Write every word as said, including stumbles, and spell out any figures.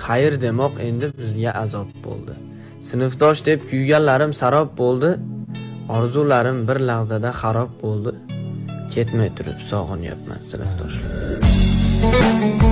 xayr demoq endi bizga azob bo'ldi. Sinfdosh deb kuyganlarim sarob bo'ldi. Orzularim bir lahzada xarob bo'ldi. Ketmay turib sog'inyapman sinfdoshlar.